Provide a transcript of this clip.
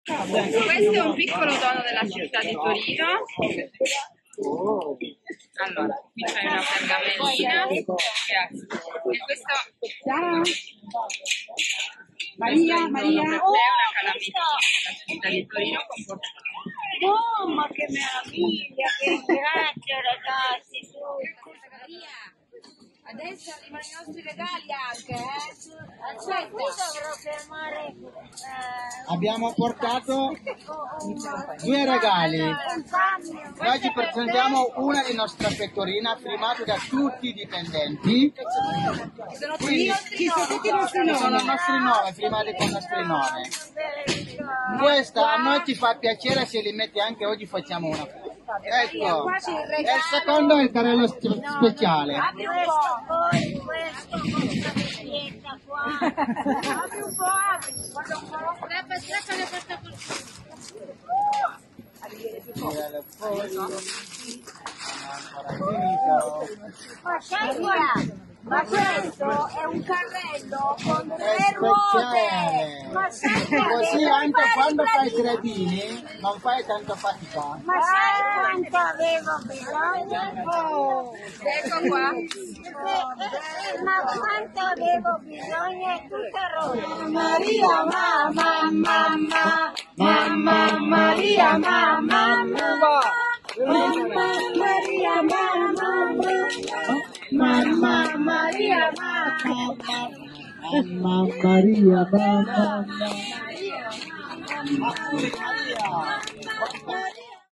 Questo è un piccolo dono della città di Torino. Allora, qui c'è una pergamellina e questo Maria, è Maria, per te una calamitina della città di Torino con portafoglio. Oh, ma che meraviglia, che grazie ragazzi. Maria, adesso arrivano i nostri regali anche, Aspetta, qui dovrò fermare. Abbiamo portato 2 regali. Oggi presentiamo una di nostra pettorina firmata da tutti i dipendenti. Quindi, sono i nostri nome, firmati con i nostri nomi. Questa a noi ci fa piacere, se li metti anche oggi facciamo una foto. Ecco, e il secondo è il carrello speciale. Apri un po', questo con la vecchietta qua. Apri un po', apri. Guarda un po'. Strappa le portafoglio. Ma sai qua? Ma questo è un carrello con 3 ruote. Ma sai Così anche quando fai i gradini non fai tanto fatica. Ma sai quanto avevo bisogno? Ecco qua. Ma quanto avevo bisogno è tutta rosa. Maria, mamma, mamma, mamma, Maria, mamma, mamma, Maria, mamma, mamma, Maria, mamma, Mamma Maria, mamma. Maria.